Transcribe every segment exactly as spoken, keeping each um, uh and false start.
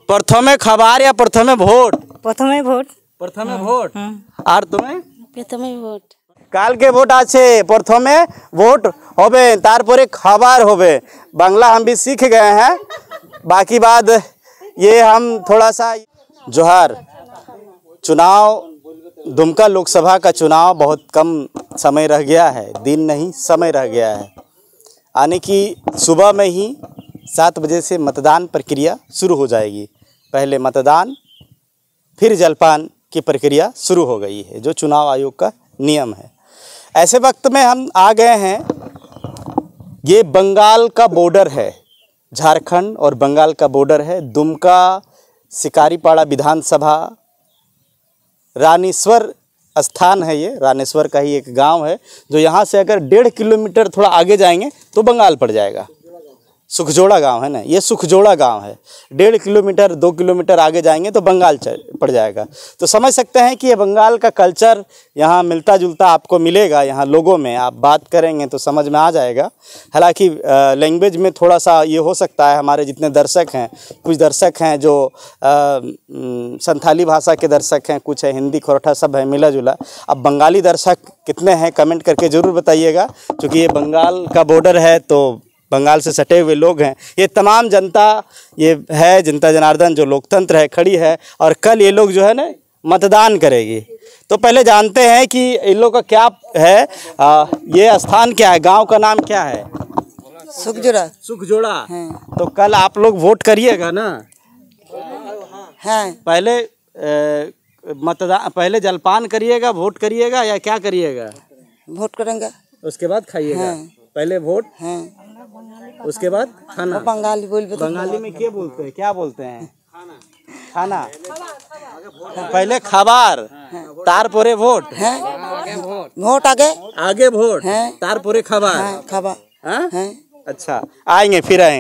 प्रथमे खबर या प्रथमे भोट? प्रथमे भोट। प्रथमे भोट। और तुम्हें? प्रथमे भोट। काल के भोट आछे प्रथमे भोट होबे तारपरे खबर होबे। बांग्ला हम भी सीख गए हैं, बाकी बात ये हम थोड़ा सा। जोहार। चुनाव दुमका लोकसभा का चुनाव बहुत कम समय रह गया है, दिन नहीं समय रह गया है। आने की सुबह में ही सात बजे से मतदान प्रक्रिया शुरू हो जाएगी। पहले मतदान फिर जलपान की प्रक्रिया शुरू हो गई है, जो चुनाव आयोग का नियम है। ऐसे वक्त में हम आ गए हैं, ये बंगाल का बॉर्डर है, झारखंड और बंगाल का बॉर्डर है। दुमका शिकारीपाड़ा विधानसभा रानीश्वर स्थान है, ये रानीश्वर का ही एक गांव है, जो यहाँ से अगर डेढ़ किलोमीटर थोड़ा आगे जाएंगे तो बंगाल पड़ जाएगा। सुखजोड़ा गांव है ना, ये सुखजोड़ा गांव है। डेढ़ किलोमीटर दो किलोमीटर आगे जाएंगे तो बंगाल पड़ जाएगा। तो समझ सकते हैं कि ये बंगाल का कल्चर यहाँ मिलता जुलता आपको मिलेगा। यहाँ लोगों में आप बात करेंगे तो समझ में आ जाएगा। हालांकि लैंग्वेज में थोड़ा सा ये हो सकता है, हमारे जितने दर्शक हैं, कुछ दर्शक हैं जो संथाली भाषा के दर्शक हैं, कुछ है हिंदी खोरठा, सब है मिला जुला। अब बंगाली दर्शक कितने हैं कमेंट करके ज़रूर बताइएगा, क्योंकि ये बंगाल का बॉर्डर है तो बंगाल से सटे हुए लोग हैं। ये तमाम जनता ये है, जनता जनार्दन जो लोकतंत्र है खड़ी है, और कल ये लोग जो है ना मतदान करेगी। तो पहले जानते हैं कि इन लोग का क्या है, आ, ये स्थान क्या है, गांव का नाम क्या है? सुखजोड़ा। सुखजोड़ा। तो कल आप लोग वोट करिएगा ना? हाँ। पहले मतदान, पहले जलपान करिएगा, वोट करिएगा या क्या करिएगा? वोट करेंगे, उसके बाद खाइएगा। हाँ। पहले वोट, हाँ। उसके बाद खाना। बंगाली बोल, बंगाली में क्या बोलते हैं, क्या बोलते हैं? खाना। पहले खबर, तारपोरे वोट। वोट आगे आगे वोट, तारपोरे खबर। खबर। अच्छा, आएंगे फिर आए।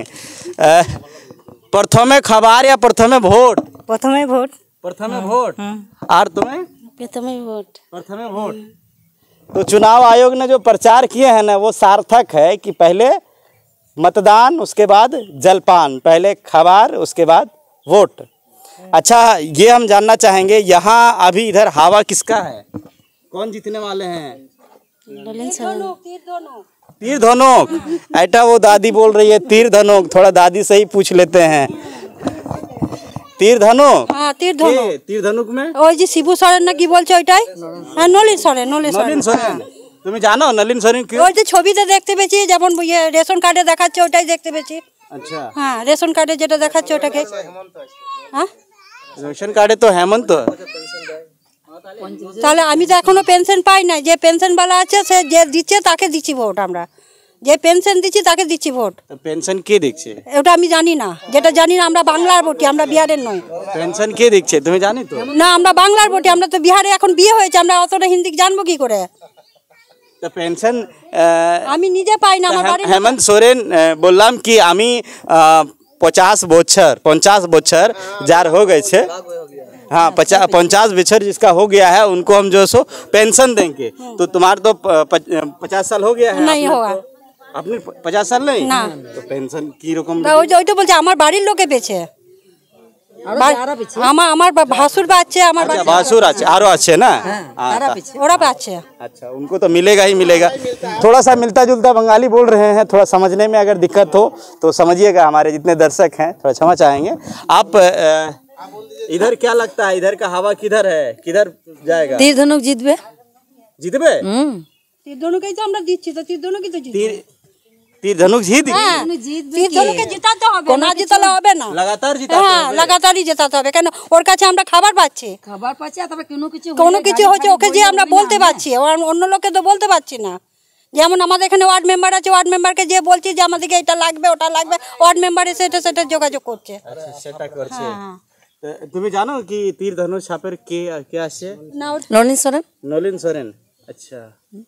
प्रथमे खबर या प्रथमे भोट? प्रथमे भोट। प्रथमे भोट। और तुम्हें? प्रथमे भोट। प्रथमे भोट। तो चुनाव आयोग ने जो प्रचार किए हैं ना, वो सार्थक है कि पहले मतदान, उसके बाद जलपान, पहले खबर, उसके बाद वोट। अच्छा, ये हम जानना चाहेंगे, यहाँ अभी इधर हवा किसका है? कौन जीतने वाले हैं? तीर धनोक। ऐटा वो दादी बोल रही है तीर धनोक, थोड़ा दादी से ही पूछ लेते हैं। तीर धनुक। हाँ, तीर धनुक। तीर धनुक में ওই যে শিবু সরেন না কি বলছে ওইটাই? হ্যাঁ, নলিন সরেন। নলিন সরেন। তুমি জানো নলিন সরেন কি? ওই যে ছবিতে দেখতে পেয়েছি, যেমন রেশন কার্ডে দেখাচ্ছে ওটাই দেখতে পেয়েছি। আচ্ছা। হ্যাঁ, রেশন কার্ডে যেটা দেখাচ্ছে ওটাকে। হ্যাঁ, রেশন কার্ডে তো হেমন্ত। তাহলে আমি তো এখনো পেনশন পাই না। যে পেনশনওয়ালা আছে সে যে দিচ্ছে তাকে দিচ্ছি ভোট। আমরা যে পেনশন দিচ্ছি তাকে দিচ্ছি ভোট। পেনশন কে দিচ্ছে ওটা আমি জানি না। যেটা জানি না, আমরা বাংলার ভোটি, আমরা বিহারের নই। পেনশন কে দিচ্ছে তুমি জানি তো? না, আমরা বাংলার ভোটি, আমরা তো বিহারে এখন বিয়ে হয়েছে, আমরা অতটা হিন্দি জানবো কি করে? তো পেনশন আমি নিজে পাই না। আমার বাড়ি হেমন্ত সোরেন বললাম কি আমি पचास बोछर पचास बोछर जार हो गए छे। हाँ, पचास पचास बोछर जिसका हो गया है उनको हम जो सो पेंशन देंगे। तो तुम्हारा तो पचास साल हो गया है? नहीं होगा। अपने पचास साल नहीं ना। तो पेंशन की रकम ওইটা বলছে আমার বাড়ির লোকে পেয়েছে। আমার আমার ভাসুর বাচ্চা, আমার भासुर আছে আরো আছে না? ওরা পাচ্ছে। अच्छा, उनको तो मिलेगा ही मिलेगा। थोड़ा सा मिलता जुलता बंगाली बोल रहे हैं, थोड़ा समझने में अगर दिक्कत हो तो समझिएगा। हमारे जितने दर्शक हैं थोड़ा क्षमा चाहेंगे। आप इधर क्या लगता है, इधर का हवा किधर है, किधर जाएगा? तीर धनुक जीतबे। जीतबे? तीर धनुकই তো আমরা দিচ্ছি, তো তীর ধনুকই তো জিতবে। तीर धनुक जीत तीर ধনুকে জেতাতে হবে, না জেতালে হবে না। লাগাতার জিতাতে হবে। হ্যাঁ, লাগাতারই জেতাতে হবে। কেন? ওর কাছে আমরা খাবার পাচ্ছি, খাবার পাচ্ছি, আর তবে কোনো কিছু কোনো কিছু হচ্ছে ওকে যে আমরা বলতে পারছি, অন্য লোককে তো বলতে পারছি না। যেমন আমাদের এখানে ওয়ার্ড মেম্বার আছে, ওয়ার্ড মেম্বারকে যে বলছি যে আমাদেরকে এটা লাগবে ওটা লাগবে, ওয়ার্ড মেম্বার এসে এটা সেটা যোগাযোগ করছে। আচ্ছা, সেটা করছে। তুমি জানো কি তীর ধনুক ছাপের কে কে আসছে? নলিন সরেন। নলিন সরেন। अच्छा,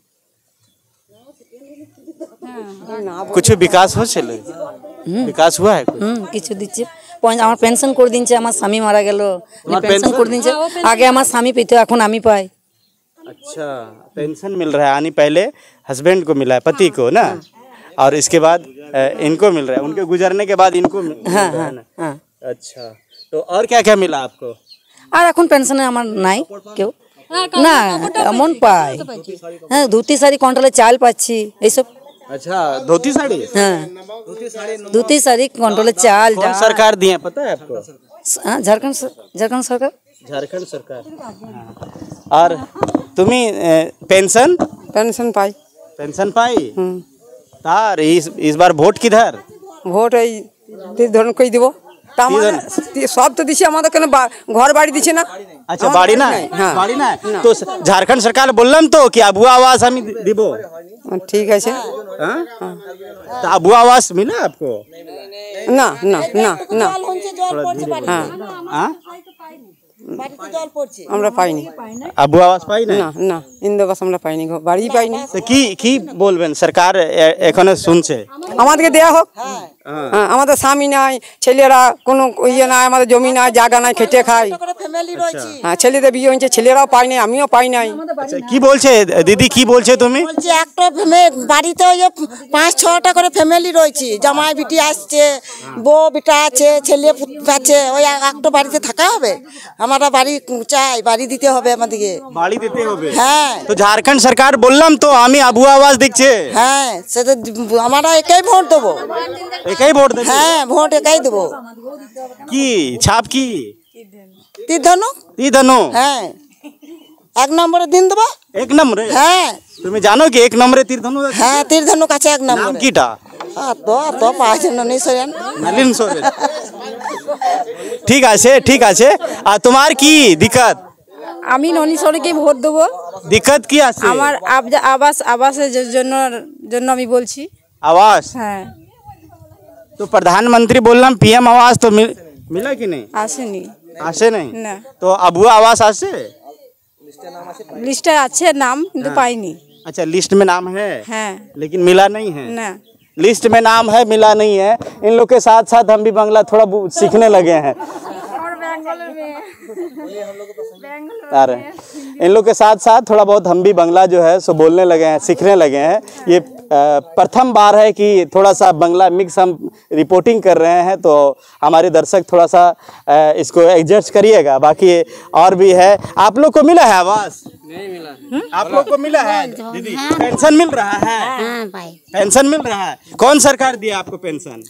कुछ विकास हो चले? विकास हुआ है कुछ? হুম, কিছু দিচ্ছে। আমার পেনশন করে দিচ্ছে, আমার স্বামী মারা গেল, পেনশন করে দিচ্ছে। আগে আমার স্বামী পেতো, এখন আমি পাই। अच्छा, पेंशन मिल रहा है। यानी पहले हस्बैंड को मिला है, पति को ना, और इसके बाद इनको मिल रहा है, उनके गुजरने के बाद इनको मिल रहा है ना। अच्छा, तो और क्या क्या मिला आपको? আর এখন পেনশনে আমার নাই কেউ না এমন পাই হ্যাঁ ধুতি শাড়ি কন্ট্রোলে চাল পাচ্ছি এইসব। अच्छा धोती साड़ी, হ্যাঁ ধুতি শাড়ি কন্ট্রোলে চাল कौन सरकार दिए पता है आपको? হ্যাঁ ঝাড়খণ্ড সর- ঝাড়খণ্ড সরকার झारखंड सरकार। और तुम्ही पेंशन पेंशन पाई। पेंशन पाई तार इस इस बार ভোট किधर? ভোট এই তীর ধরন কই দিব তা আমাদের সব তো দিছে আমাদের কেন বা- ঘর বাড়ি দিছে না। अच्छा আমাদের बाड़ी ना নাই, হ্যাঁ बाड़ी ना तो झारखंड सरकार बोललाम तो कि अबुआ आवास हम দিব। ঠিক আছে। हाँ? तो अबुआ आवास मिला आपको? না না না না হ্যাঁ हाँ? আমরা পাইনি। अबुआ आवास पाई ना? না না ইন্দ্রবাস আমরা পাইনি, ঘর বাড়ি পাইনি। তো কি কি বলবেন সরকার এ- এখনো শুনছে? আমাদেরকে দেয়া হোক। হ্যাঁ আমাদের স্বামী নাই, ছেলেরা কোনো ইয়ে নাই, আমাদের জমি নাই, জায়গা নাই, খেটে খাই। হ্যাঁ ছেলেদের বিয়ে হয়েছে, ছেলেরাও পাই নাই, আমিও পাই নাই। আচ্ছা কি বলছে দিদি, কি বলছে তুমি? বলছি একটা ফ্যামে- বাড়িতে ওই যে পাঁচ ছটা করে ফ্যামিলি রয়েছে, জামাই বিটি আসছে, বউ বিটা আছে, ছেলে পুত আছে, ওই একটা বাড়িতে থাকা হবে? আমরা বাড়ি চাই, বাড়ি দিতে হবে আমাদেরকে। বাড়ি দিতে হবে? হ্যাঁ তো ঝাড়খণ্ড সরকার বললাম তো আমি আবুয়া আওয়াজ দিচ্ছে। হ্যাঁ সেটা আমরা একাই ভোট দেবো। একাই ভোট দেবে? হ্যাঁ ভোট একাই দেবো। কি ছাপ কি? তীর ধনু। তীর ধনু? হ্যাঁ এক নম্বরে দিন দেবো। এক নম্বরে? হ্যাঁ তুমি জানো কি এক নম্বরে তীর ধনু আছে? হ্যাঁ তীর ধনু কাছে এক নাম নম্বরে। কিটা? তো তো পাঁচ ননি সরেন। নলিন সোরেন। ঠিক আছে ঠিক আছে। আর তোমার কি দিক্কত? আমি ননী সরকে ভোট দেবো। দিক্কত কি আছে? আমার আব- আবাস আবাসের জ- জন্য জন্য আমি বলছি। आवास? হ্যাঁ तो प्रधानमंत्री बोललाम पीएम आवास तो मिल, मिला कि नहीं? আসেনি आसे नहीं না, तो अबुआ आवास आसे? লিস্টে আছে নাম কিন্তু পাইনি। अच्छा लिस्ट में नाम है হ্যাঁ लेकिन मिला नहीं है? না लिस्ट में नाम है मिला नहीं है। इन लोग के साथ साथ हम भी बांग्ला थोड़ा बु- सीखने लगे हैं। अरे इन लोग के साथ साथ थोड़ा बहुत हम भी बांग्ला जो है सो बोलने लगे हैं, सीखने लगे हैं। ये अ, प्रथम बार है कि थोड़ा सा बांग्ला मिक्स हम रिपोर्टिंग कर रहे हैं, तो हमारे दर्शक थोड़ा सा अ, इसको एडजस्ट करिएगा। बाकी और भी है। आप लोग को मिला है आवास? नहीं मिला है। आप लोग को मिला है दीदी? पेंशन मिल रहा है? पेंशन मिल रहा है? कौन सरकार दिया आपको पेंशन?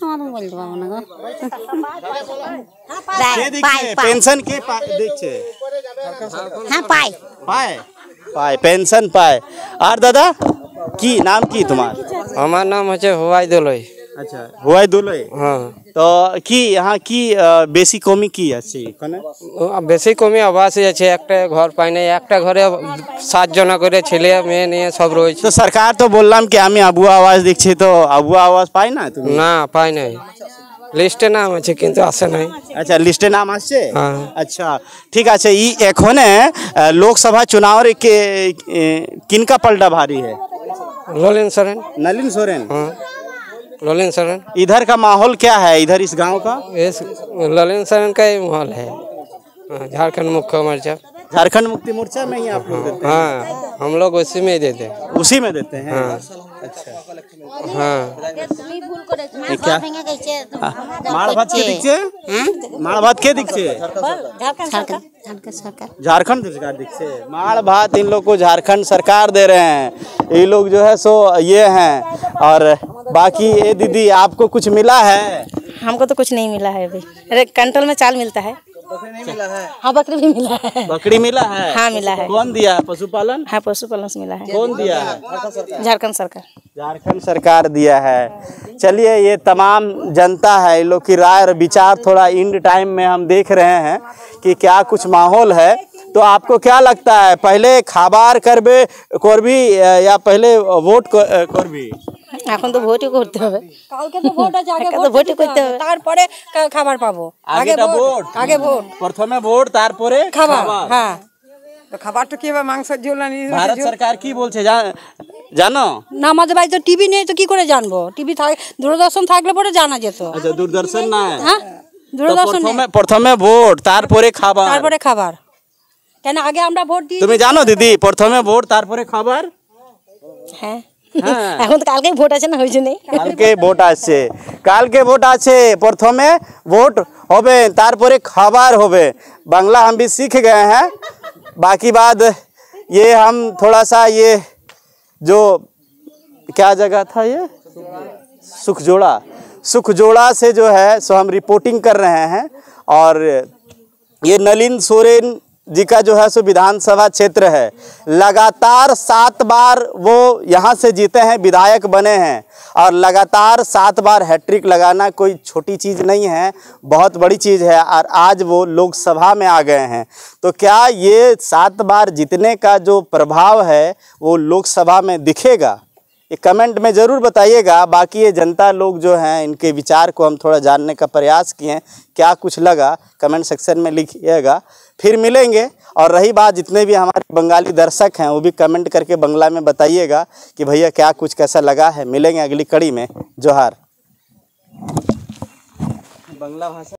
के दिखे पेंशन के पा- दिखे পাই पाए पाए पेंशन पाए। और दादा की नाम की तुम्हार? আমার নাম হচ্ছে হুয়াই দোলই। अच्छा हुआ दुलई। হ্যাঁ तो की यहाँ की अ, बेसी कमी की আছে এখানে? ও বেশি কমই আবাস আছে, একটা ঘর পাই নাই, একটা ঘরে সাতজনা করে ছেলে মেয়ে নিয়ে সব রয়েছে। तो सरकार तो बोललाम कि আমি আবুয়া আওয়াজ দিচ্ছি, তো আবুয়া আওয়াজ পাই না তুমি? না পাই নাই, লিস্টে নাম আছে কিন্তু আসে নাই। अच्छा लिस्टे नाम আসছে? হ্যাঁ अच्छा ঠিক আছে। ই এখনে अ, लोकसभा चुनाव के अ, किनका पलड़ा भारी है? ললিন সরেন। नलिन सोरेन। हाँ ललिन सोरेन। इधर का माहौल क्या है इधर इस गांव का? इस ललिन सोरेन का ही माहौल है। हाँ, झारखंड मुख्य मोर्चा। झारखंड मुक्ति मोर्चा में ही आप लोग देते हैं? हाँ हम लोग उसी में ही देते हैं। उसी में देते हैं? हाँ अच्छा हाँ ये क्या माड़ भात के दिखছে? माड़ भात के दिखছে? झारखंड सरकार दिखছে। माड़ भात इन लोग को झारखंड सरकार दे रहे हैं। ये लोग जो है सो ये हैं। और बाकी ये दीदी आपको कुछ मिला है? हमको तो कुछ नहीं मिला है अभी। अरे कंट्रोल में चाल मिलता है। हाँ बकरी भी मिला है। बकरी मिला है? हाँ मिला है। कौन दिया है? पशुपालन? हाँ पशुपालन से मिला है। कौन दिया है? झारखंड सरकार। झारखंड सरकार दिया है। चलिए ये तमाम जनता है, इन लोग की राय और विचार थोड़ा इंड टाइम में हम देख रहे हैं कि क्या कुछ माहौल है। तो आपको क्या लगता है, पहले खाबार करबे करबी या पहले वोट करबी? এখন তো ভোটই করতে হবে। কালকে তো ভোট আছে, আগে কালকে তো ভোট ভোটই দিতে করতে হবে, হবে। তারপরে কা- খাবার পাবো। আগে আগেটা ভোট ভোট? আগে ভোট প্রথমে ভোট তারপরে খাবার। হ্যাঁ তো খাবারটা কি হবে, মাংসের ঝোল না নিজের ভারত ঝোল? সরকার কি বলছে জান- জানো? না আমাদের বাড়িতে তো টিভি নেই, তো কি করে জানবো? টিভি থাক দূরদর্শন থাকলে পরে জানা যেত। আচ্ছা দূরদর্শন না? হ্যাঁ তো দূরদর্শন নেই। প্রথমে প্রথমে ভোট তারপরে খাবার? তারপরে খাবার। কেন আগে আমরা ভোট দিই? তুমি জানো দিদি প্রথমে ভোট তারপরে খাবার? হ্যাঁ এখন তো কালকেই ভোট আছে না ওই জন্যই কালকে ভোট আছে কালকে ভোট আছে प्रथमे ভোট হবে তারপরে खबर होबे बांग्ला हम भी सीख गए हैं बाकी बात ये हम थोड़ा सा ये जो क्या जगह था ये सुखजोड़ा सुखजोड़ा से जो है सो हम रिपोर्टिंग कर रहे हैं और ये नलिन सोरेन जी का जो है सो विधानसभा क्षेत्र है लगातार सात बार वो यहाँ से जीते हैं विधायक बने हैं और लगातार सात बार हैट्रिक लगाना कोई छोटी चीज़ नहीं है बहुत बड़ी चीज़ है और आज वो लोकसभा में आ गए हैं तो क्या ये सात बार जीतने का जो प्रभाव है वो लोकसभा में दिखेगा ये कमेंट में ज़रूर बताइएगा। बाकी ये जनता लोग जो हैं इनके विचार को हम थोड़ा जानने का प्रयास किए हैं क्या कुछ लगा कमेंट सेक्शन में लिखिएगा फिर मिलेंगे। और रही बात जितने भी हमारे बंगाली दर्शक हैं वो भी कमेंट करके बंगला में बताइएगा कि भैया क्या कुछ कैसा लगा है। मिलेंगे अगली कड़ी में। जोहार। बंगला भाषा